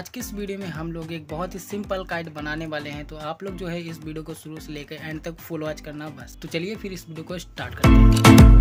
आज की इस वीडियो में हम लोग एक बहुत ही सिंपल काइट बनाने वाले हैं। तो आप लोग जो है इस वीडियो को शुरू से लेकर एंड तक फुल वॉच करना बस। तो चलिए फिर इस वीडियो को स्टार्ट करते हैं।